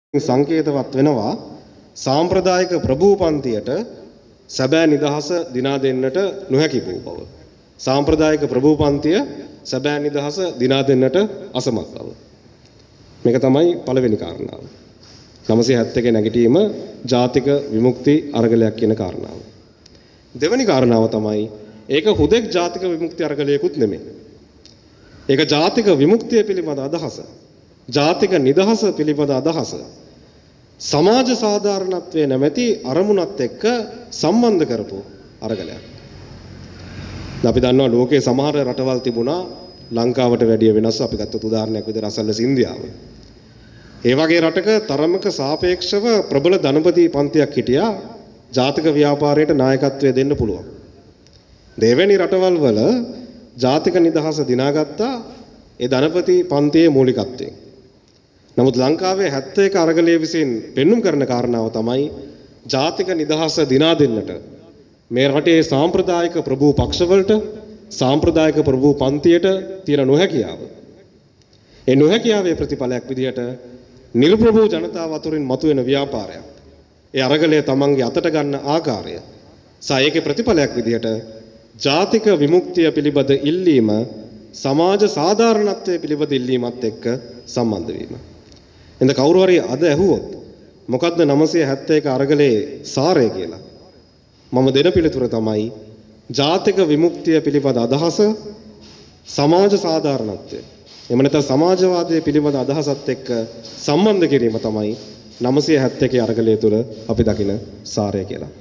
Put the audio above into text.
සංකේතවත් වෙනවා සාම්ප්‍රදායික ප්‍රභූ පන්තියට සැබෑ නිදහස දිනා දෙන්නට නොහැකි වූ බව. සාම්ප්‍රදායික ප්‍රභූ පන්තිය සැබෑ නිදහස දිනා දෙන්නට අසමත් බව. මේක තමයි පළවෙනි කාරණාව. 971 නැගිටීම ජාතික විමුක්ති අරගලයක් කියන කාරණාව. දෙවෙනි කාරණාව තමයි ඒක හුදෙක් ජාතික විමුක්ති අරගලයකුත් නෙමෙයි. ඒක ජාතික විමුක්තිය පිළිබඳ අදහස. ජාතික නිදහස පිළිබඳ අදහස. සමාජ සාධාරණත්වයේ නැමැති අරමුණත් එක්ක සම්බන්ධ කරපු අරගලයක්. අපි දන්නවා ලෝකයේ සමහර රටවල් තිබුණා ලංකාවට වැඩිය වෙනස්. අපි ගත්තොත් උදාහරණයක් විදිහට අසල්වැසි ඉන්දියාව. ඒ වගේ රටක තරමක සාපේක්ෂව ප්‍රබල ධනපති පන්තියක් හිටියා ජාතික ව්‍යාපාරයට නායකත්වය දෙන්න පුළුවන්. දෙවැනි රටවල් වල ජාතික නිදහස දිනාගත්තා ඒ ධනපති පන්තියේ මූලිකත්වයෙන්. නමුත් ලංකාවේ 71 අරගලයේ විසින් පෙන්눔 කරන කාරණාව තමයි ජාතික නිදහස දිනා දෙන්නට මේ රටේ සාම්ප්‍රදායික ප්‍රභූ පක්ෂවලට සාම්ප්‍රදායික ප්‍රභූ පන්තියට තියෙන නොහැකියාව. ඒ නොහැකියාවේ ප්‍රතිඵලයක් විදිහට නිර්ප්‍රභූ ජනතාව අතුරින් මතුවෙන ව්‍යාපාරයක්. ඒ අරගලය තමන්ගේ අතට ගන්න ආකාරය. ඒකේ ප්‍රතිඵලයක් විදිහට ජාතික විමුක්තිය පිළිබඳ ඉල්ලීම සමාජ සාධාරණත්වයේ පිළිබඳ ඉල්ලීමත් එක්ක සම්බන්ධ වීම. එඳ කවුරු හරි අද ඇහුවොත් මොකද්ද 971 අරගලේ සාරය කියලා? මම දෙන පිළිතුර තමයි ජාතික විමුක්තිය පිළිබඳ අදහස සමාජ සාධාරණත්වය. එහෙම නැත්නම් සමාජවාදයේ පිළිබඳ අදහසත් එක්ක සම්බන්ධ කිරීම තමයි 971 අරගලය තුළ අපි දකින සාරය කියලා.